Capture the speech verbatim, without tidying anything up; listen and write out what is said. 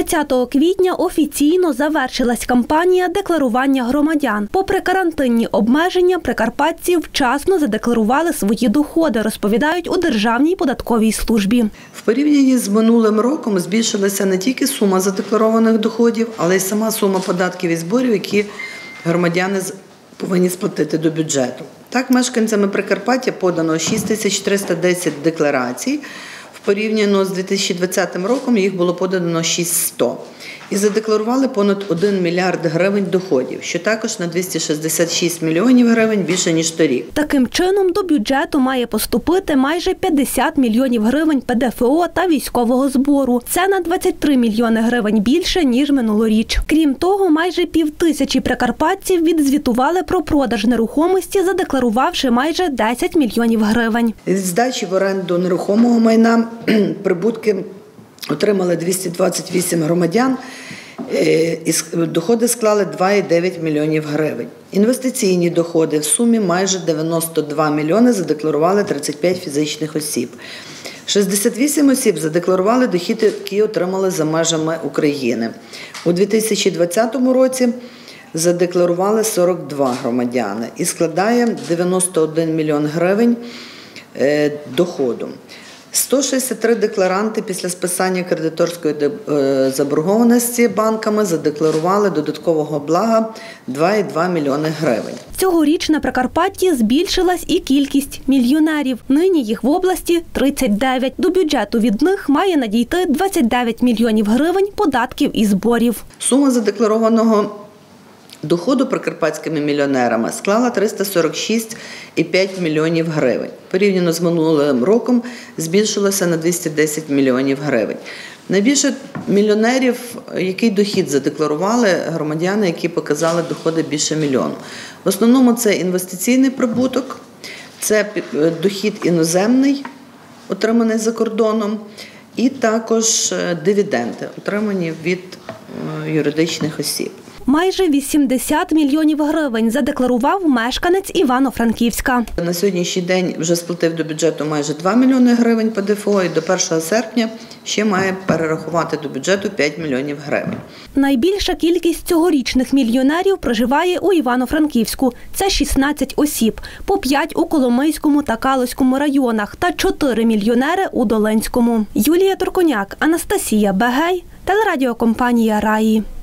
тридцятого квітня офіційно завершилась кампанія декларування громадян. Попри карантинні обмеження, прикарпатці вчасно задекларували свої доходи, розповідають у Державній податковій службі. В порівнянні з минулим роком збільшилася не тільки сума задекларованих доходів, але й сама сума податків і зборів, які громадяни повинні сплатити до бюджету. Так, мешканцями Прикарпаття подано шість тисяч триста десять декларацій. Порівняно з дві тисячі двадцятим роком їх було подано шість тисяч сто. І задекларували понад один мільярд гривень доходів, що також на двісті шістдесят шість мільйонів гривень більше, ніж торік. Таким чином, до бюджету має поступити майже п'ятдесят мільйонів гривень Пе Де Фе О та військового збору. Це на двадцять три мільйони гривень більше, ніж минулоріч. Крім того, майже півтисячі прикарпатців відзвітували про продаж нерухомості, задекларувавши майже десять мільйонів гривень. Від здачі в оренду нерухомого майна прибутки отримали двісті двадцять вісім громадян, і доходи склали два цілих дев'ять мільйонів гривень. Інвестиційні доходи в сумі майже дев'яносто два мільйони задекларували тридцять п'ять фізичних осіб. шістдесят вісім осіб задекларували дохід, який отримали за межами України. У дві тисячі двадцятому році задекларували сорок два громадяни і складає дев'яносто один мільйон гривень доходу. сто шістдесят три декларанти після списання кредиторської заборгованості банками задекларували додаткового блага два цілих два мільйони гривень. Цьогоріч на Прикарпатті збільшилась і кількість мільйонерів. Нині їх в області тридцять дев'ять. До бюджету від них має надійти двадцять дев'ять мільйонів гривень податків і зборів. Сума задекларованого доходу прикарпатськими мільйонерами склала триста сорок шість цілих п'ять десятих мільйонів гривень. Порівняно з минулим роком збільшилося на двісті десять мільйонів гривень. Найбільше мільйонерів, який дохід задекларували громадяни, які показали доходи більше мільйону. В основному це інвестиційний прибуток, це дохід іноземний, отриманий за кордоном, і також дивіденди, отримані від юридичних осіб. Майже вісімдесят мільйонів гривень задекларував мешканець Івано-Франківська. На сьогоднішній день вже сплатив до бюджету майже два мільйони гривень Пе Де Фе О і до першого серпня ще має перерахувати до бюджету п'ять мільйонів гривень. Найбільша кількість цьогорічних мільйонерів проживає у Івано-Франківську. Це шістнадцять осіб, по п'ять у Коломийському та Калузькому районах та чотири мільйонери у Долинському. Юлія Турконяк, Анастасія Бегей, телерадіокомпанія «Раї».